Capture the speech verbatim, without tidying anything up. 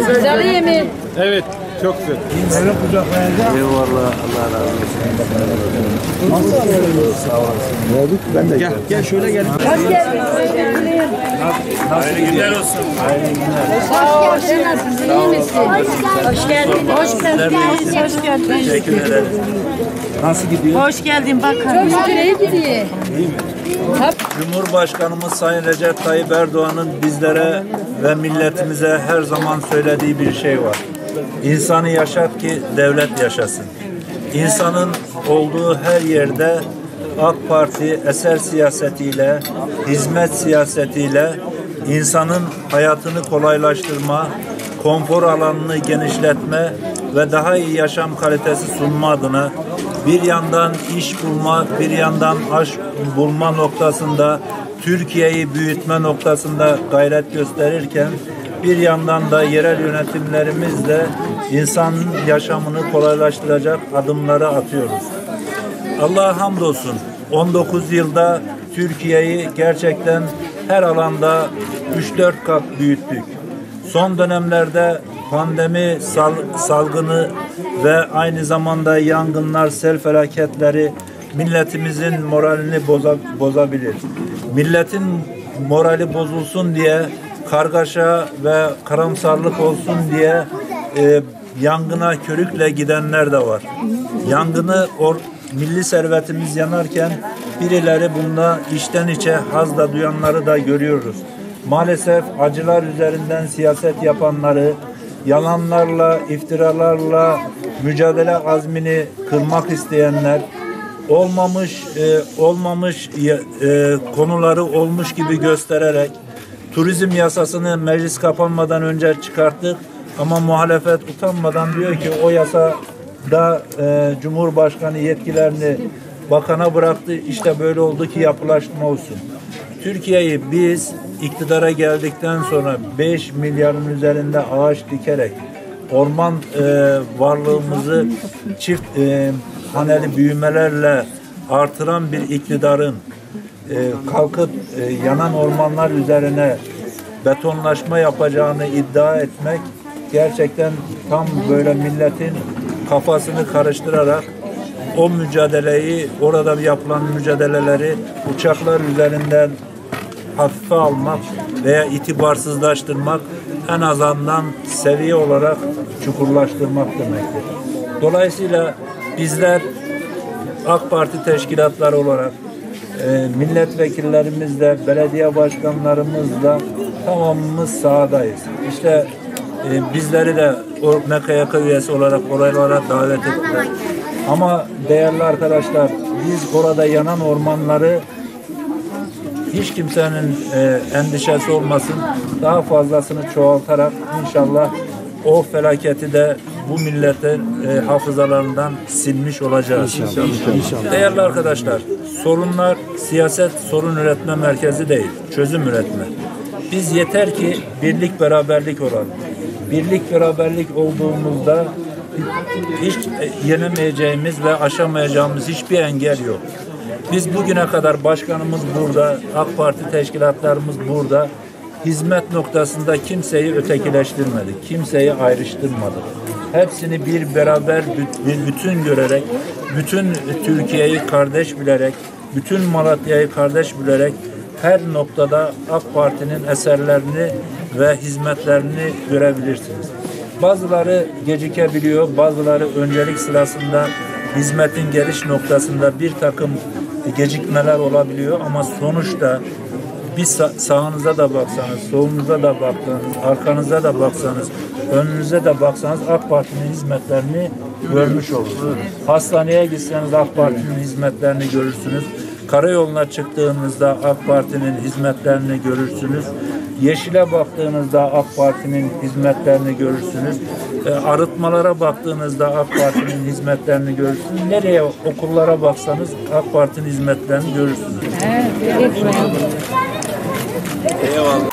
Güzel yemin. Evet, çok güzel. Seni kucaklayacağım. Eyvallah, Allah razı olsun. Sağ olasın. Ben de Gel, gel şöyle gel. Hoş geldin. Hayırlı günler olsun. Hayırlı günler. Hoş geldin. Nasılsın? İyi misin? Hoş geldin. Hoş geldin. Hoş geldin. Teşekkür ederim. nasıl gidiyor? Hoş geldin bakın. Çok şükür iyi gidiyor. Cumhurbaşkanımız Sayın Recep Tayyip Erdoğan'ın bizlere ve milletimize her zaman söylediği bir şey var. İnsanı yaşat ki devlet yaşasın. İnsanın olduğu her yerde AK Parti eser siyasetiyle, hizmet siyasetiyle insanın hayatını kolaylaştırma, konfor alanını genişletme ve daha iyi yaşam kalitesi sunma adına bir yandan iş bulma, bir yandan aş bulma noktasında Türkiye'yi büyütme noktasında gayret gösterirken bir yandan da yerel yönetimlerimizle insanın yaşamını kolaylaştıracak adımları atıyoruz. Allah'a hamdolsun on dokuz yılda Türkiye'yi gerçekten her alanda üç dört kat büyüttük. Son dönemlerde pandemi sal, salgını ve aynı zamanda yangınlar, sel felaketleri milletimizin moralini boza, bozabilir. Milletin morali bozulsun diye kargaşa ve karamsarlık olsun diye e, yangına körükle gidenler de var. Yangını or, milli servetimiz yanarken birileri bunda içten içe haz da duyanları da görüyoruz. Maalesef acılar üzerinden siyaset yapanları, yalanlarla, iftiralarla mücadele azmini kırmak isteyenler, olmamış e, olmamış e, konuları olmuş gibi göstererek turizm yasasını meclis kapanmadan önce çıkarttık ama muhalefet utanmadan diyor ki o yasada e, Cumhurbaşkanı yetkilerini bakana bıraktı. İşte böyle oldu ki yapılaşma olsun. Türkiye'yi biz iktidara geldikten sonra beş milyarın üzerinde ağaç dikerek orman e, varlığımızı çift e, haneli büyümelerle artıran bir iktidarın e, kalkıp e, yanan ormanlar üzerine betonlaşma yapacağını iddia etmek gerçekten tam böyle milletin kafasını karıştırarak o mücadeleyi, orada yapılan mücadeleleri uçaklar üzerinden hafife almak veya itibarsızlaştırmak, en azından seviye olarak çukurlaştırmak demektir. Dolayısıyla bizler AK Parti teşkilatları olarak e, milletvekillerimizle, belediye başkanlarımızla tamamımız sahadayız. İşte e, bizleri de o M K Y K üyesi olarak oralara davet ettiler. Ama değerli arkadaşlar, biz orada yanan ormanları hiç kimsenin e, endişesi olmasın, daha fazlasını çoğaltarak inşallah o felaketi de bu milletin e, hafızalarından silmiş olacağız. İnşallah, inşallah. Değerli arkadaşlar, sorunlar siyaset sorun üretme merkezi değil, çözüm üretme. Biz yeter ki birlik beraberlik olalım. Birlik beraberlik olduğumuzda hiç yenemeyeceğimiz ve aşamayacağımız hiçbir engel yok. Biz bugüne kadar başkanımız burada, AK Parti teşkilatlarımız burada, hizmet noktasında kimseyi ötekileştirmedik, kimseyi ayrıştırmadık. Hepsini bir beraber, bir bütün görerek, bütün Türkiye'yi kardeş bilerek, bütün Malatya'yı kardeş bilerek her noktada AK Parti'nin eserlerini ve hizmetlerini görebilirsiniz. Bazıları gecikebiliyor, bazıları öncelik sırasında hizmetin geliş noktasında bir takım gecikmeler olabiliyor ama sonuçta bir sağınıza da baksanız, solunuza da baksanız, arkanıza da baksanız, önünüze de baksanız AK Parti'nin hizmetlerini görmüş olursunuz. Hastaneye gitseniz AK Parti'nin hizmetlerini görürsünüz. Karayoluna çıktığınızda AK Parti'nin hizmetlerini görürsünüz. Yeşile baktığınızda AK Parti'nin hizmetlerini görürsünüz. E, arıtmalara baktığınızda AK Parti'nin hizmetlerini görürsünüz. Nereye okullara baksanız AK Parti'nin hizmetlerini görürsünüz. Evet, Eyvallah.